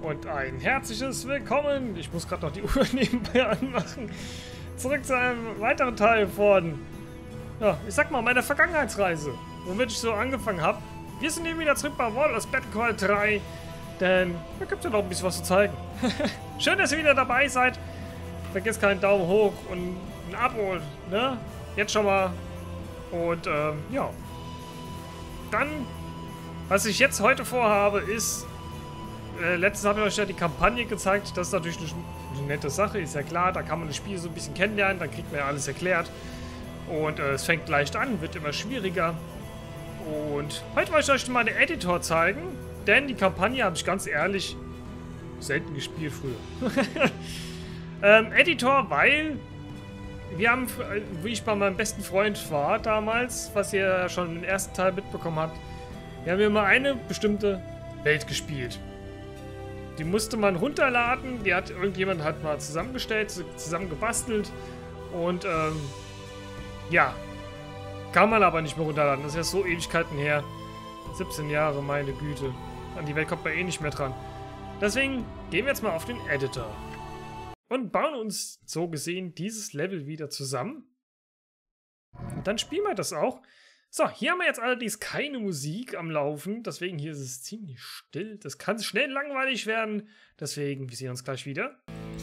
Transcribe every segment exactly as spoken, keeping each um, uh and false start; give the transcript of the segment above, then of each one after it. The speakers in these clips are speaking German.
Und ein herzliches Willkommen. Ich muss gerade noch die Uhr nebenbei anmachen. Zurück zu einem weiteren Teil von, ja, ich sag mal, meiner Vergangenheitsreise. Womit ich so angefangen habe. Wir sind eben wieder zurück bei Warlords Battlecry drei. Denn da gibt es ja noch ein bisschen was zu zeigen. Schön, dass ihr wieder dabei seid. Vergesst keinen Daumen hoch und ein Abo, ne? Jetzt schon mal. Und, ähm, ja. Dann, was ich jetzt heute vorhabe, ist, äh, letztens habe ich euch ja die Kampagne gezeigt. Das ist natürlich eine, eine nette Sache, ist ja klar. Da kann man das Spiel so ein bisschen kennenlernen, dann kriegt man ja alles erklärt. Und äh, es fängt leicht an, wird immer schwieriger. Und heute wollte ich euch mal den Editor zeigen, denn die Kampagne habe ich ganz ehrlich selten gespielt früher. ähm, Editor, weil wir haben, wie ich bei meinem besten Freund war damals, was ihr ja schon im ersten Teil mitbekommen habt, wir haben immer eine bestimmte Welt gespielt. Die musste man runterladen, die hat irgendjemand hat mal zusammengestellt, zusammen gebastelt und ähm, ja, kann man aber nicht mehr runterladen. Das ist ja so Ewigkeiten her. siebzehn Jahre, meine Güte. An die Welt kommt man eh nicht mehr dran. Deswegen gehen wir jetzt mal auf den Editor. Und bauen uns so gesehen dieses Level wieder zusammen. Und dann spielen wir das auch. So, hier haben wir jetzt allerdings keine Musik am Laufen. Deswegen hier ist es ziemlich still. Das kann schnell langweilig werden. Deswegen, wir sehen uns gleich wieder.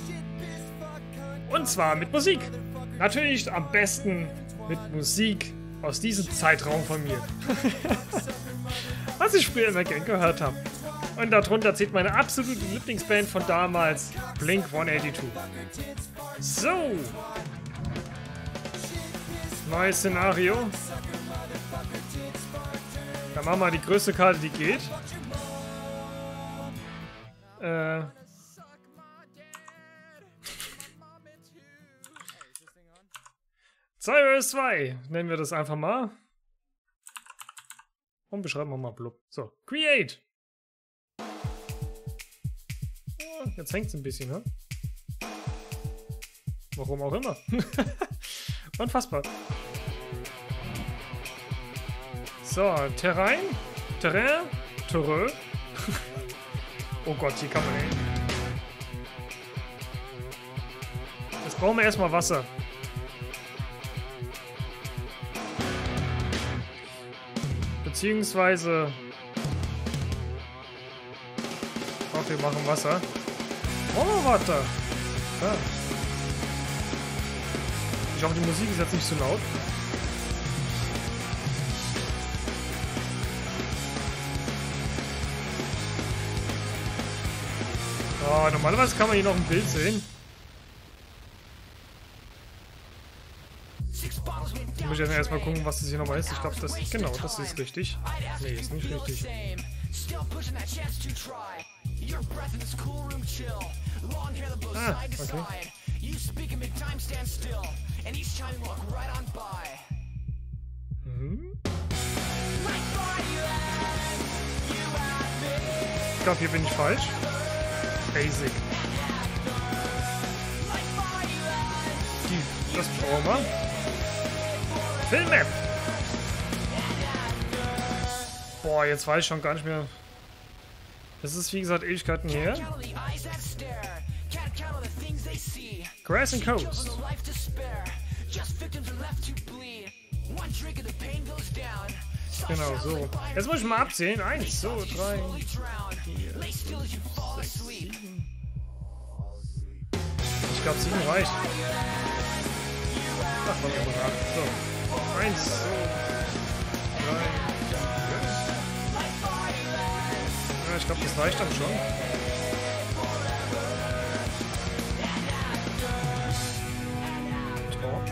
Und zwar mit Musik. Natürlich am besten mit Musik aus diesem Zeitraum von mir. Was ich früher immer gern gehört habe. Und darunter zählt meine absolute Lieblingsband von damals, Blink hundertzweiundachtzig. So. Neues Szenario. Dann machen wir die größte Karte, die geht. Äh. zwei versus zwei, nennen wir das einfach mal. Und beschreiben wir mal blub. So, Create. Ja, jetzt hängt es ein bisschen, ne? Warum auch immer. Unfassbar. So, Terrain. Terrain. Terrain. Oh Gott, hier kann man hin. Jetzt brauchen wir erstmal Wasser. Beziehungsweise... Ach, wir machen Wasser. Oh, warte. Ja. Ich hoffe, die Musik ist jetzt nicht zu laut. Oh, normalerweise kann man hier noch ein Bild sehen. Ich muss jetzt erstmal gucken, was das hier nochmal ist. Ich glaube, das genau, das ist richtig. Nee, ist nicht richtig. Ah, okay. Hm? Ich glaube, hier bin ich falsch. Basic. Die, das brauchen wir. Filmmap. Boah, jetzt weiß ich schon gar nicht mehr. Das ist wie gesagt Ewigkeiten her. Grass and Coast. Genau, so. Jetzt muss ich mal abzählen. Eins, zwei, drei, vier, fünf, sechs, sieben. Ich glaube, sieben reicht. Ach, was immer nach. So. Eins, zwei, drei, vier. Ja, ich glaube, das reicht dann schon. Oh.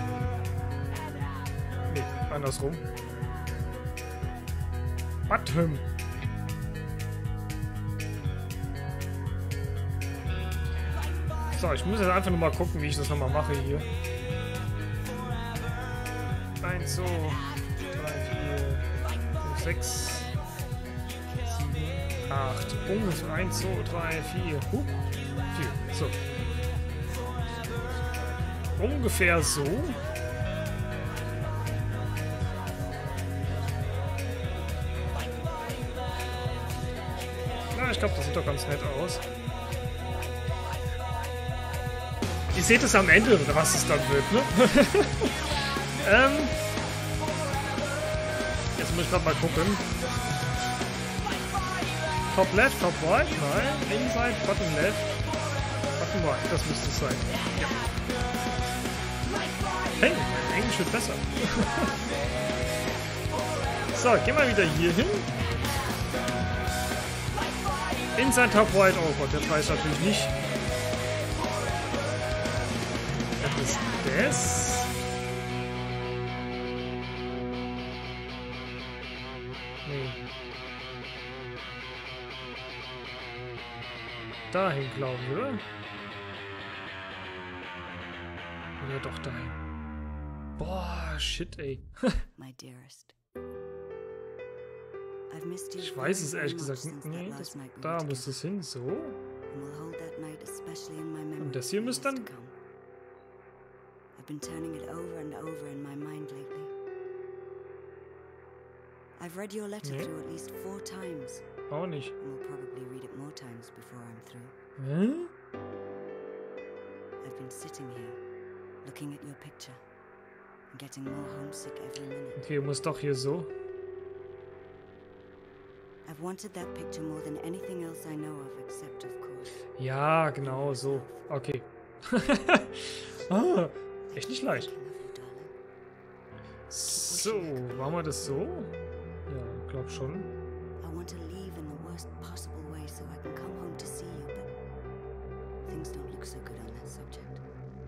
Nee, andersrum. Bottom. So, ich muss jetzt einfach nur mal gucken, wie ich das nochmal mache hier. eins, zwei, drei, vier, fünf, sechs, sieben, acht. Ungefähr eins, zwei, drei, vier. Huh, vier. So. Ungefähr so. ich glaube, das sieht doch ganz nett aus. Ihr seht es am Ende, was es dann wird, ne? ähm, jetzt muss ich gerade mal gucken. Top left, top right, nein. Inside, bottom left, bottom right. Das müsste es sein. Ja. Hey, Englisch wird besser. So, gehen wir wieder hier hin. Inside, top right. Oh Gott, jetzt weiß ich natürlich nicht. Das ist das. Nee. Dahin, glaube ich, oder? Oder doch dahin. Boah, shit, ey. Ich weiß es ehrlich gesagt nicht. Nee, das, da muss es hin, so. Und das hier müsste dann... I've been turning it over and over in my mind lately. I've read your letter nee. through at least four times. Auch nicht. And will probably read it more times before I'm through. Hä? I've been sitting here, looking at your picture, and getting more homesick every minute. Okay, muss doch hier so. I've wanted that picture more than anything else I know of, except of course. Ja, genau so. Okay. Ah, echt nicht leicht. So, machen wir das so? Ja, glaub schon. I want to leave in the worst possible way so I can come home to see you, but things don't look so good on that subject.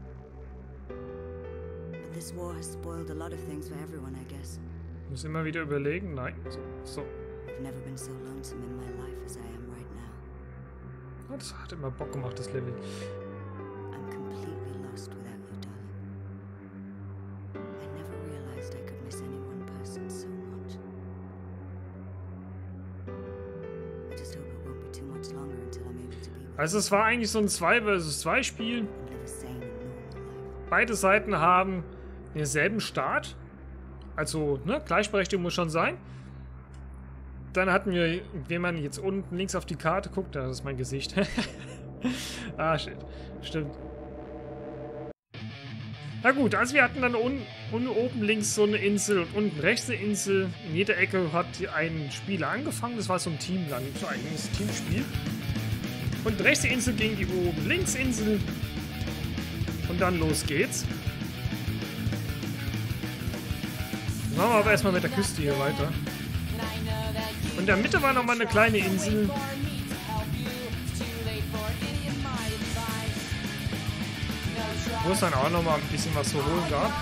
But this war has spoiled a lot of things for everyone, I guess. Muss immer wieder überlegen. Nein, so. so. I've never been so lonesome in my life as I am right now. Das hat immer Bock gemacht, das Level. I'm completely lost without you, darling. I never realized I could miss any one person so much. I just hope it won't be too much longer until I'm able to be with Also es war eigentlich so ein zwei versus zwei Spiel. you and live a sane and normal life. Beide Seiten haben denselben Start. Also, ne, Gleichberechtigung muss schon sein. Dann hatten wir, wenn man jetzt unten links auf die Karte guckt, das ist mein Gesicht. Ah, shit. Stimmt. Na gut, also wir hatten dann un, un, oben links so eine Insel und unten rechts eine Insel. In jeder Ecke hat ein Spieler angefangen. Das war so ein Teamland, so ein eigenes Teamspiel. Und rechts die Insel gegen die oben links Insel. Und dann los geht's. Machen wir aber erstmal mit der Küste hier weiter. Und in der Mitte war nochmal eine kleine Insel. Wo es dann auch nochmal ein bisschen was zu holen gab.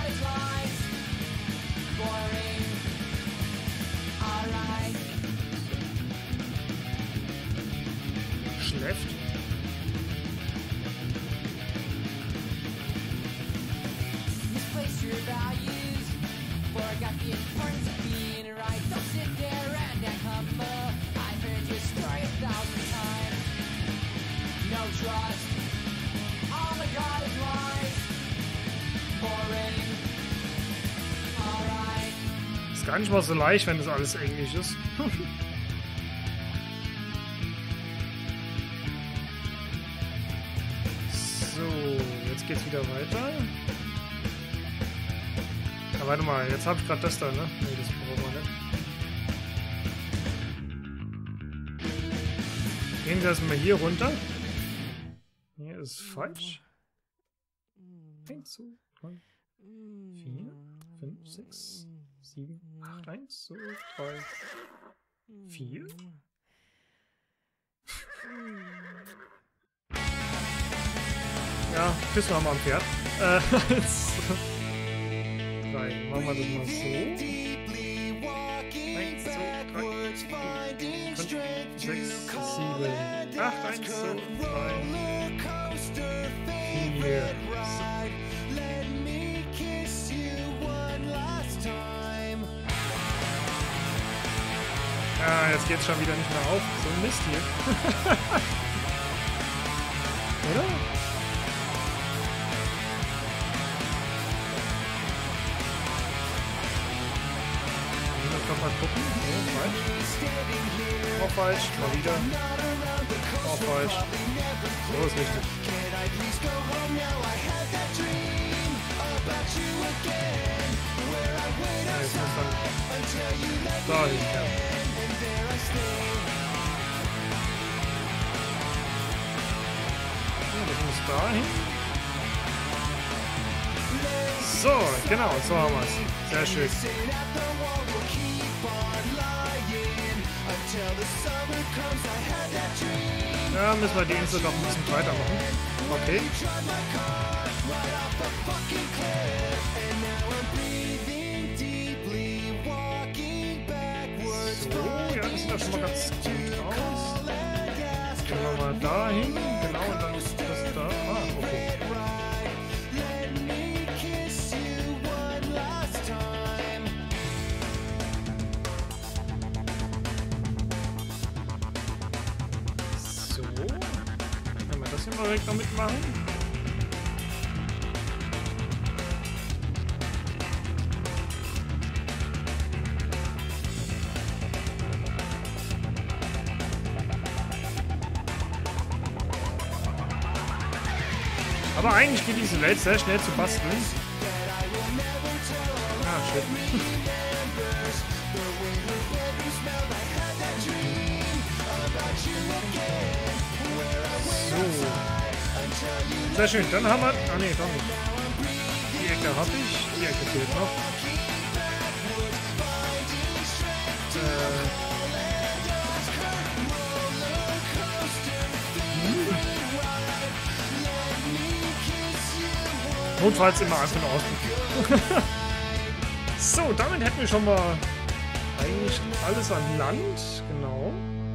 Schläft. Ist gar nicht mal so leicht, wenn das alles Englisch ist. So, jetzt geht's wieder weiter. Na, warte mal, jetzt habe ich gerade das da, ne? Ne, das brauchen wir nicht. Gehen wir erstmal hier runter. Hier ist falsch. eins, zwei, drei, vier, fünf, sechs, sieben, acht, eins, zwei, drei, vier. Ja, küssen wir mal am Pferd. Äh, eins, drei. Machen wir das mal so. eins, zwei, drei, vier, fünf, sechs, sieben, acht, eins, zwei, drei, vier. Ja, jetzt geht's schon wieder nicht mehr auf. So ein Mist hier. Oder? Mal gucken. Oh, falsch. Auch falsch. Mal wieder. Auch falsch. So ist richtig. Ja, jetzt muss dann dahin. Ja. Ja, das muss dahin. So, genau, so haben wir es. Sehr schön. Ja, müssen wir die Insel noch ein bisschen weitermachen. Okay. So, ja, das sieht doch schon mal ganz gut aus. Gehen wir mal dahin. Genau, und dann ist das da. Ah, okay. Direkt noch mitmachen. Aber eigentlich geht diese Welt sehr schnell zu basteln. Ah, shit. So. Sehr schön, dann haben wir... Ah ne, doch nicht. Die Ecke habe ich, die Ecke fehlt noch. Äh. Hm. Notfalls immer einfach nur ausprobieren. So, damit hätten wir schon mal eigentlich alles an Land. Genau.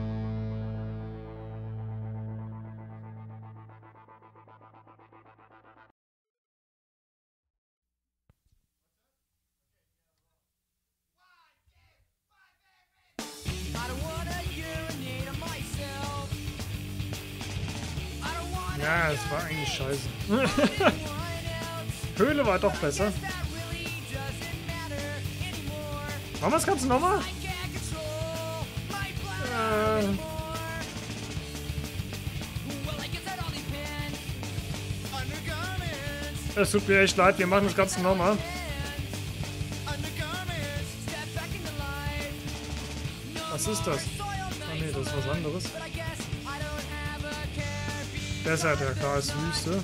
Ja, es war eigentlich scheiße. Höhle war doch besser. Machen wir das Ganze nochmal? Äh. Es tut mir echt leid, wir machen das Ganze nochmal. Was ist das? Ah ne, das ist was anderes. Desert, ja klar, ist Wüste.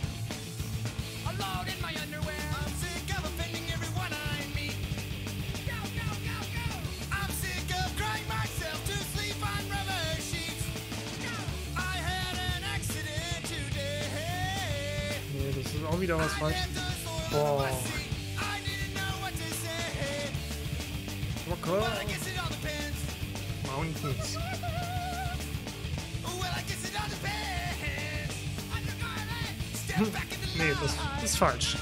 Nee, das ist auch wieder was falsch. Boah. Okay. Mountains. Nee, das, das ist falsch.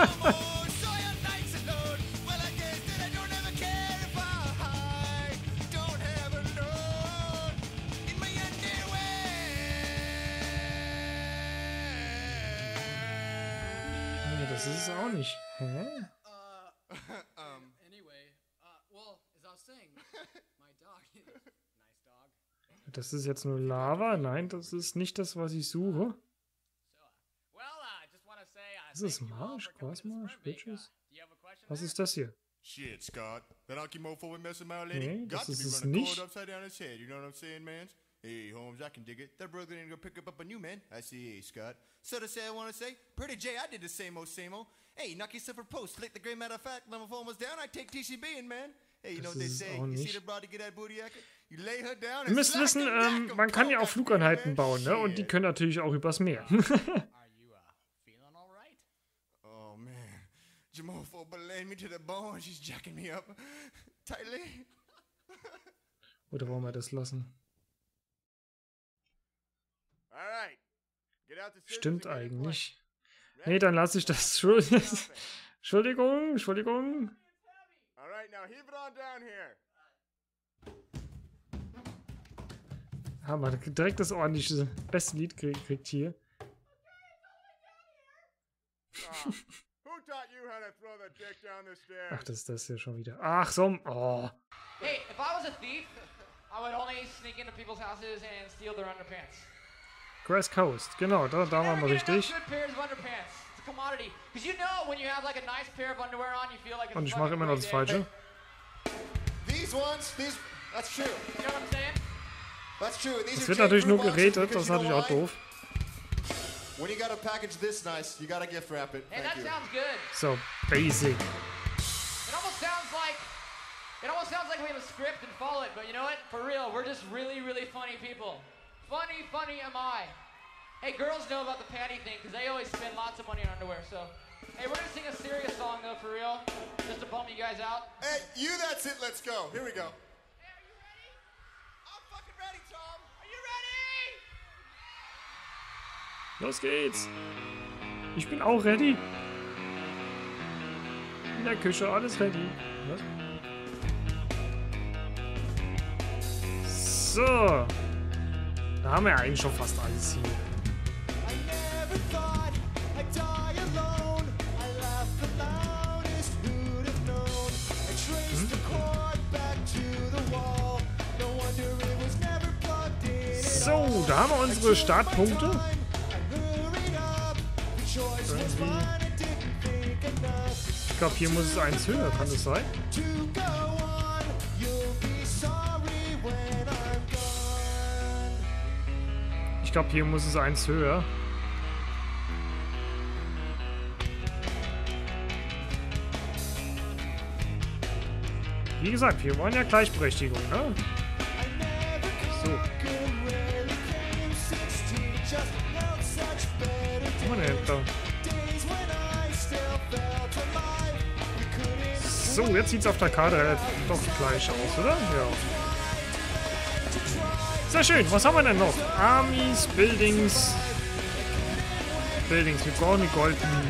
Nee, das ist es auch nicht. Hä? Das ist jetzt nur Lava? Nein, das ist nicht das, was ich suche. Ist es Marsch? Quasmarsch? Bitches? Was ist das hier? Shit, Scott. That Anki mofo we messing about, lady. Nee, Got das to ist be es running nicht. cold upside down his head. You know what I'm saying, man? Hey, Holmes, I can dig it. That brother ain't gonna pick up, up a new man. I see, hey, Scott. So to say, I want to say, Pretty J, I did the same old, same old. Hey, knock yourself a post. Lick the great matter of fact, let my phone was down. I take T C B in, man. Hey, you know what they say? You see the broad to get that booty jacket? You lay her down. Ihr müsst wissen, ähm, man kann ja auch Flugeinheiten bauen, ne? Und die können natürlich auch übers Meer. Oh man, Jamofo belayed me to the bone. She's jacking me up tightly. Oder wollen wir das lassen? Stimmt eigentlich. Nee, dann lasse ich das. Entschuldigung, Entschuldigung. Haben wir direkt das ordentliche, beste Lied gekriegt hier. Ach, das ist das hier schon wieder. Ach so. Oh. Hey, if I was a thief, I would only sneak into people's houses and steal their underpants. Grass Coast, genau, da, da waren wir richtig. Und ich mache immer noch das Falsche. Es wird natürlich nur geredet, das ist natürlich auch doof. So, basic. It almost sounds like we have a script and follow it, but you know what? For real, we're just really, really funny people. Funny, funny am I. Hey, girls know about the panty thing because they always spend lots of money on underwear, so. Hey, we're gonna sing a serious song though, for real, just to bum you guys out. Hey, you, that's it, let's go. Here we go. Hey, are you ready? I'm fucking ready, Tom. Are you ready? Los geht's. Ich bin auch ready. In der Küche, alles ready. Was? So. Da haben wir ja eigentlich schon fast alles hier. So, da haben wir unsere Startpunkte. Irgendwie. Ich glaube, hier muss es eins höher, kann das sein? Ich glaube, hier muss es eins höher. Wie gesagt, wir wollen ja Gleichberechtigung, ne? So. Oh, ne, da. So, jetzt sieht es auf der Karte doch gleich aus, oder? Ja. Sehr schön. Was haben wir denn noch? Armies, Buildings. Buildings. Wir brauchen die Goldminen.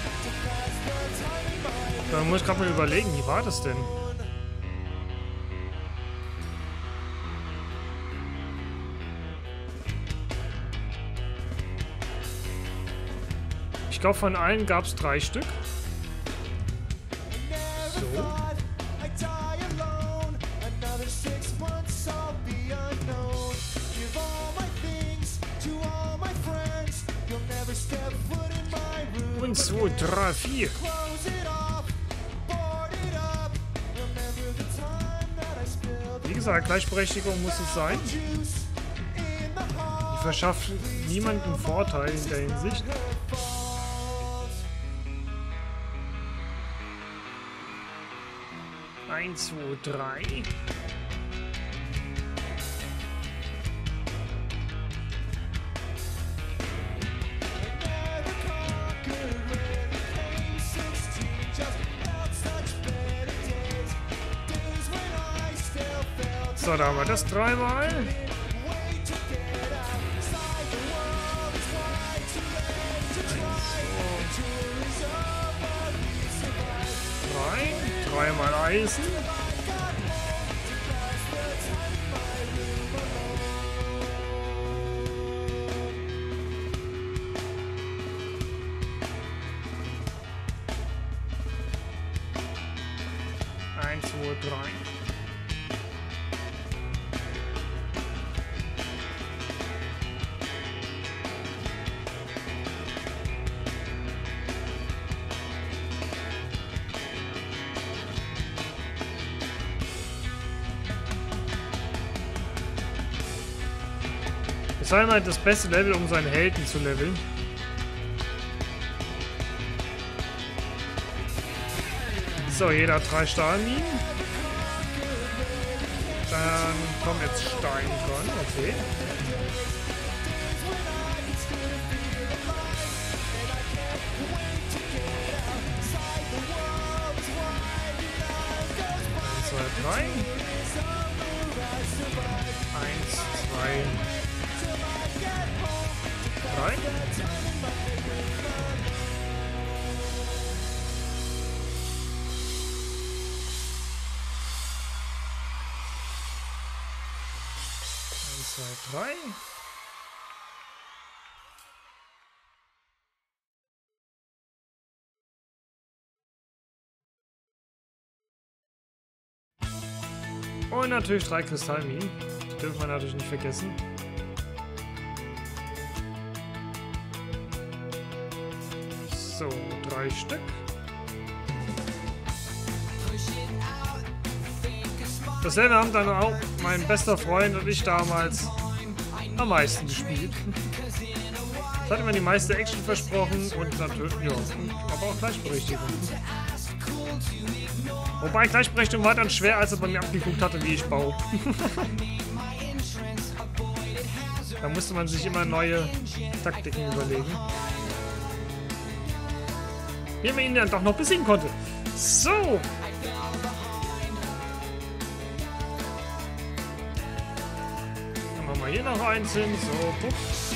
Da muss ich gerade mal überlegen, wie war das denn? Ich glaube, von allen gab es drei Stück. So. Und zwei, drei, vier. Wie gesagt, Gleichberechtigung muss es sein. Die verschafft niemandem Vorteil in der Hinsicht. Eins, zwei, drei. So, da haben wir das dreimal. Drei. Dreimal Eisen. Eins, zwei, drei. Das war halt das beste Level, um seinen Helden zu leveln. So, jeder hat drei Stahlminen. Dann kommt jetzt Stein dran, okay. Eins, zwei, drei. Eins, zwei, drei. Eins, zwei, drei. Und natürlich drei Kristallminen. Die dürfen wir natürlich nicht vergessen. So, drei Stück. Dasselbe haben dann auch mein bester Freund und ich damals am meisten gespielt. Das hat immer die meiste Action versprochen und natürlich, ja, aber auch Gleichberechtigung. Wobei Gleichberechtigung war dann schwer, als er bei mir abgeguckt hatte, wie ich baue. Da musste man sich immer neue Taktiken überlegen. Wie man ihn dann doch noch besiegen konnte. So! Dann machen wir hier noch eins hin. So, guck.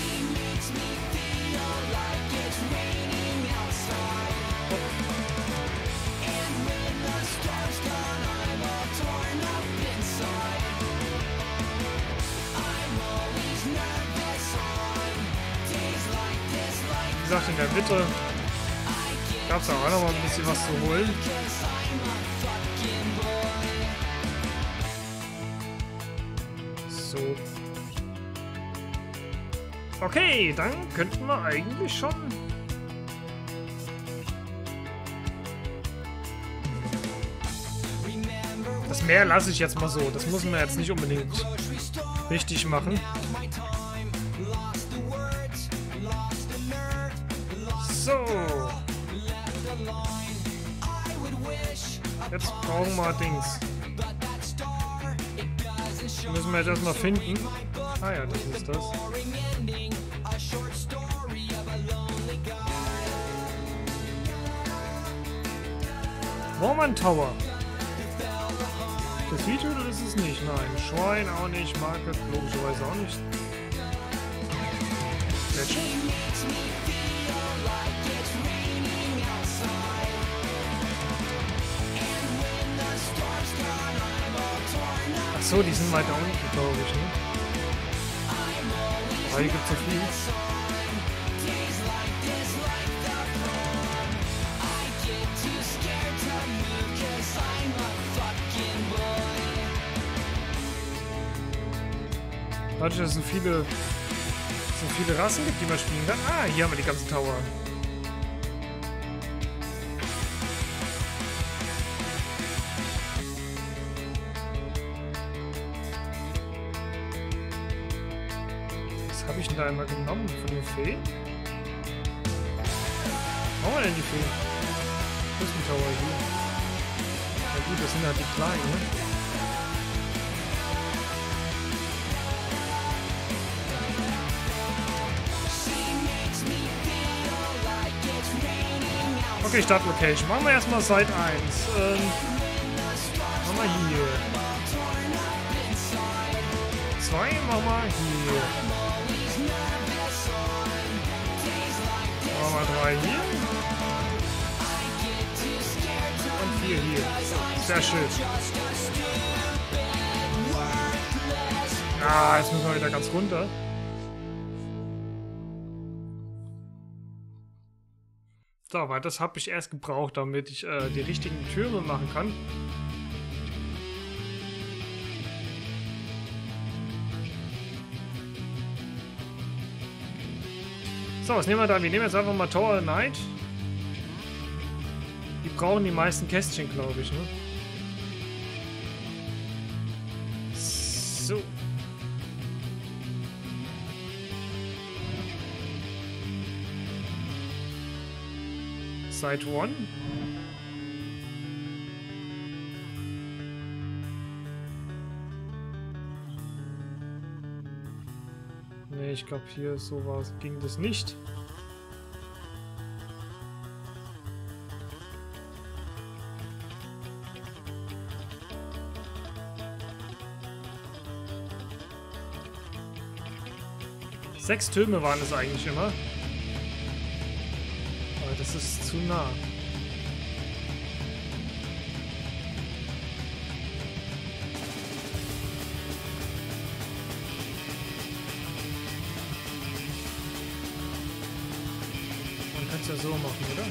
Wie gesagt, in der Mitte gab es auch noch mal ein bisschen was zu holen. So. Okay, dann könnten wir eigentlich schon... Das Meer lasse ich jetzt mal so. Das müssen wir jetzt nicht unbedingt richtig machen. So. Jetzt brauchen wir Dings. Müssen wir jetzt erstmal finden. Ah ja, das ist das. Warman Tower. Das Video oder ist es nicht? Nein. Schwein auch nicht. Market logischerweise auch nicht. Gletscher? Achso, die sind weiter unten, glaube ich, ne? Aber hier gibt es so viel. Dadurch, dass es so viele, so viele Rassen gibt, die man spielen kann. Ah, hier haben wir die ganzen Tower. Was habe ich denn da einmal genommen von den Feen? Wo haben wir denn die Feen? Wo ist die Tower hier? Na gut, das sind halt die kleinen, ne? Okay, Startlocation. Machen wir erstmal Side eins. Ähm, machen wir hier. zwei machen wir hier. Machen wir drei hier. Und vier hier. Sehr schön. Ah, jetzt müssen wir wieder ganz runter. So, aber das habe ich erst gebraucht, damit ich äh, die richtigen Türme machen kann. So, was nehmen wir da? Wir nehmen jetzt einfach mal Tower Knight. Die brauchen die meisten Kästchen, glaube ich, ne? So. Side one. Ne, ich glaube hier sowas ging das nicht. Sechs Türme waren es eigentlich immer. Aber das ist zu nah. Man kann es ja so machen, oder?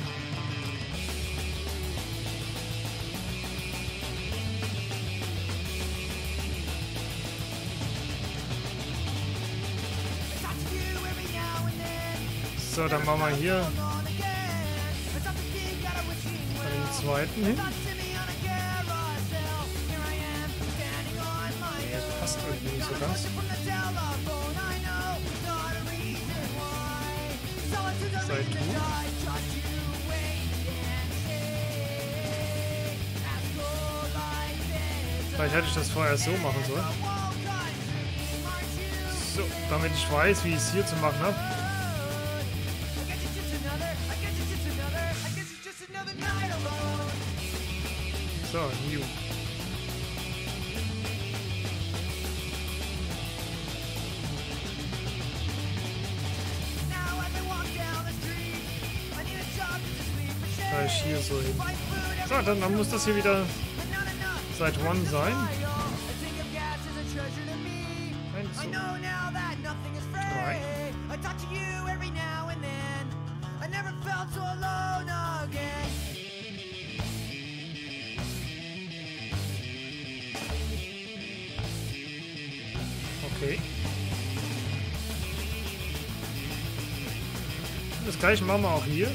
So, dann machen wir hier zweiten hin. Nee, das passt irgendwie nicht so ganz. Sei du. Vielleicht hätte ich das vorher so machen sollen. So, damit ich weiß, wie ich es hier zu machen habe. So, New. Gleich hier so hin. So, dann, dann muss das hier wieder Side One sein. Eins, zwei, drei. Okay. Das gleiche machen wir auch hier.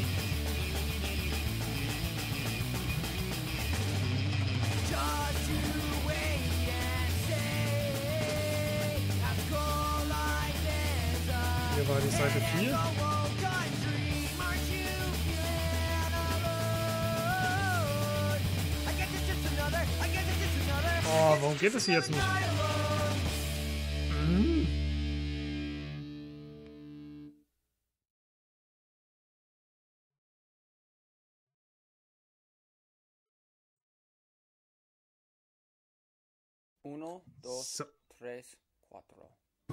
Hier war die Seite vier. Oh, warum geht es hier jetzt nicht? Hm. Uno, dos, So. tres, cuatro.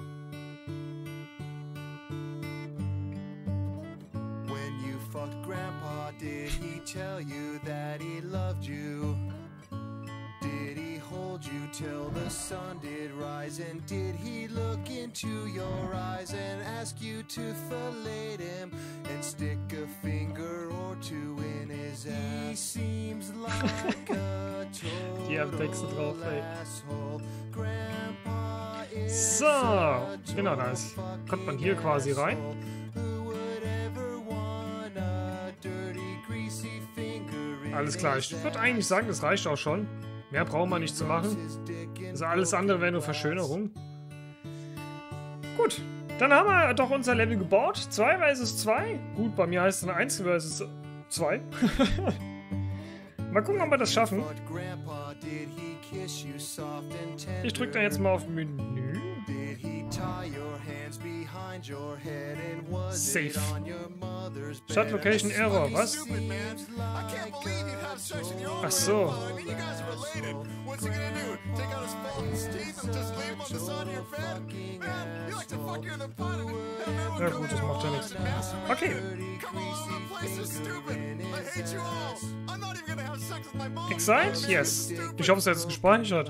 When you fucked Grandpa, did he tell you that he loved you? Did he hold you till the sun did rise? And did he look into your eyes and ask you to fillet him and stick a finger or two in his ass? He seems like a Die haben Texte drauf, total ey. asshole. Grandpa is So, genau, da ist, kommt man hier quasi rein. Alles klar, ich würde eigentlich sagen, das reicht auch schon. Mehr brauchen wir nicht zu machen. Also alles andere wäre nur Verschönerung. Gut, dann haben wir doch unser Level gebaut. zwei versus zwei. Gut, bei mir heißt es eins versus zwei. Mal gucken, ob wir das schaffen. Ich drücke da jetzt mal auf Menü. Safe. Shut Location Error, was? Ach so. Ja gut, das macht ja nichts. Okay. Excited? Yes. Ich hoffe, es hat jetzt gespeichert.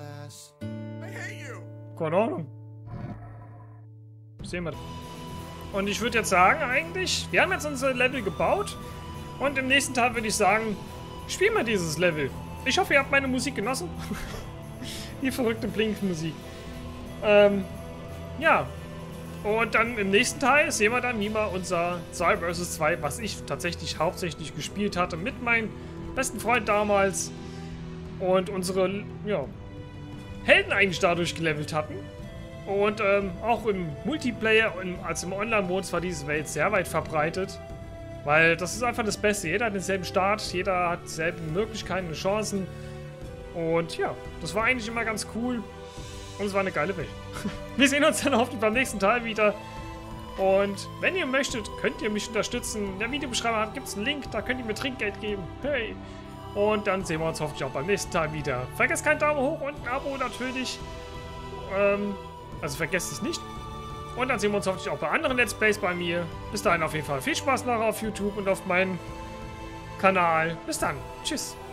Keine Ahnung. Sehen wir. Und ich würde jetzt sagen, eigentlich, wir haben jetzt unser Level gebaut. Und im nächsten Teil würde ich sagen, spielen wir dieses Level. Ich hoffe, ihr habt meine Musik genossen. Die verrückte Blink-Musik. Ähm, ja. Und dann im nächsten Teil sehen wir dann, wie wir unser zwei versus zwei, was ich tatsächlich hauptsächlich gespielt hatte, mit meinem besten Freund damals. Und unsere, ja, Helden eigentlich dadurch gelevelt hatten. Und ähm, auch im Multiplayer, als im Online-Modus war diese Welt sehr weit verbreitet. Weil das ist einfach das Beste. Jeder hat denselben Start, jeder hat dieselben Möglichkeiten und Chancen. Und ja, das war eigentlich immer ganz cool. Und es war eine geile Welt. Wir sehen uns dann hoffentlich beim nächsten Teil wieder. Und wenn ihr möchtet, könnt ihr mich unterstützen. In der Videobeschreibung gibt es einen Link, da könnt ihr mir Trinkgeld geben. Hey! Und dann sehen wir uns hoffentlich auch beim nächsten Teil wieder. Vergesst keinen Daumen hoch und ein Abo natürlich. Ähm, also vergesst es nicht. Und dann sehen wir uns hoffentlich auch bei anderen Let's Plays bei mir. Bis dahin auf jeden Fall viel Spaß noch auf YouTube und auf meinem Kanal. Bis dann. Tschüss.